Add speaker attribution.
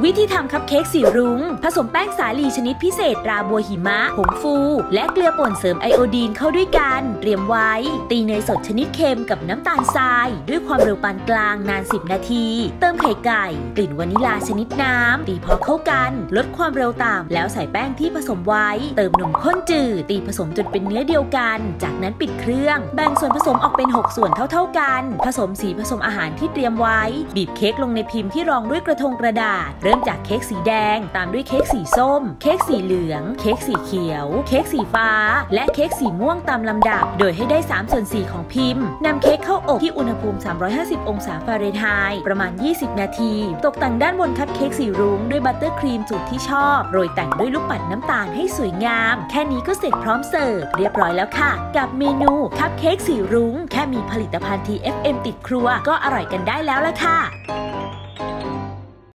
Speaker 1: วิธีทำคัพเค้กสีรุ้งผสมแป้งสาลีชนิดพิเศษราบัวหิมะผงฟูและเกลือป่นเสริมไอโอดีนเข้าด้วยกันเตรียมไว้ตีเนยสดชนิดเค็มกับน้ำตาลทรายด้วยความเร็วปานกลางนาน10นาทีเติมไข่ไก่กลิ่นวานิลาชนิดน้ำตีพอเข้ากันลดความเร็วต่ำแล้วใส่แป้งที่ผสมไว้เติมนมข้นจืดตีผสมจนเป็นเนื้อเดียวกันจากนั้นปิดเครื่องแบ่งส่วนผสมออกเป็น6ส่วนเท่ากันผสมสีผสมอาหารที่เตรียมไว้บีบเค้กลงในพิมพ์ที่รองด้วยกระทงกระดาษเริ่มจากเค้กสีแดงตามด้วยเค้กสีส้มเค้กสีเหลืองเค้กสีเขียวเค้กสีฟ้าและเค้กสีม่วงตามลำดับโดยให้ได้3/4ของพิมพ์นำเค้กเข้าอบที่อุณหภูมิ350องศาฟาเรนไฮต์ประมาณ20นาทีตกแต่งด้านบนคัพเค้กสีรุ้งด้วยบัตเตอร์ครีมสูตรที่ชอบโรยแต่งด้วยลูกปัดน้ำตาลให้สวยงามแค่นี้ก็เสร็จพร้อมเสิร์ฟเรียบร้อยแล้วค่ะกับเมนูคัพเค้กสีรุ้งแค่มีผลิตภัณฑ์ TFM ติดครัวก็อร่อยกันได้แล้วล่ะค่ะ